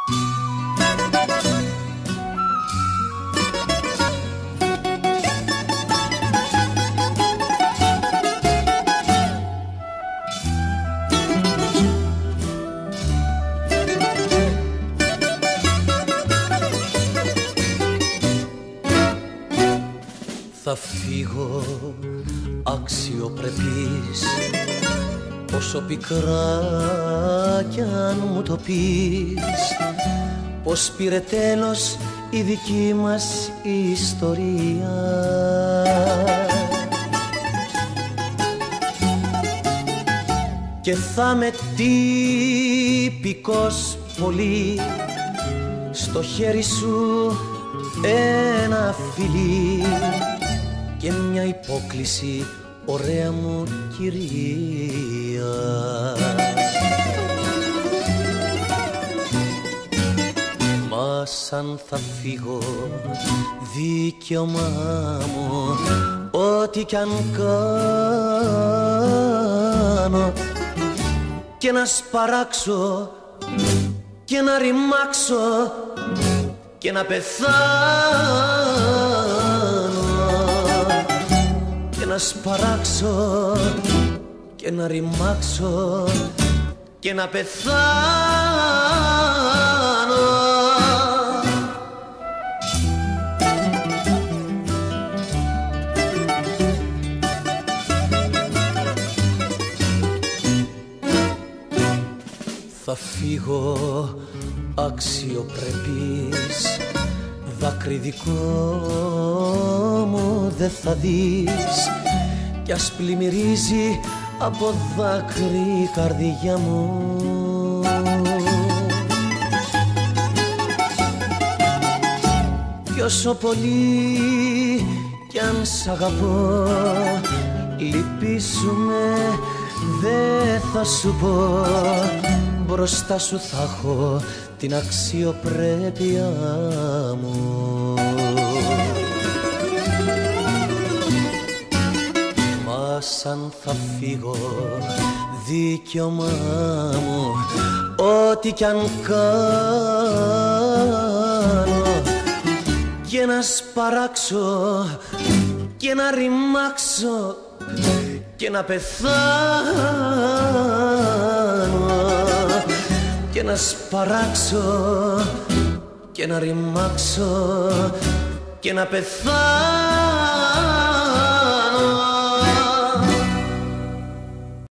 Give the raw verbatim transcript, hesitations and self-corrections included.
Θα φύγω αξιοπρεπής, όσο πικρά κι αν μου το πεις, πως πήρε τέλος η δική μας ιστορία. Και θα με τυπικός πολύ, στο χέρι σου ένα φιλί και μια υπόκλιση, ωραία μου κυρία. Μα σαν θα φύγω, δικαίωμά μου, ό,τι κι αν κάνω, και να σπαράξω και να ρημάξω και να πεθάνω, και να σπαράξω και να ρημάξω και να πεθάνω. Θα φύγω αξιοπρεπής, δάκρυ δικό μου δε θα δεις, κι ας πλημμυρίζει από δάκρυ η καρδιά μου. Κι όσο πολύ κι αν σ' αγαπώ, λυπήσουνε δε θα σου πω, μπροστά σου θα έχω την αξιοπρέπεια μου. Μα σαν θα φύγω, δικαίωμά μου, ό,τι κι αν κάνω, και να σπαράξω και να ρημάξω και να πεθάνω, και να σπαράξω και να ρημάξω και να πεθάνω.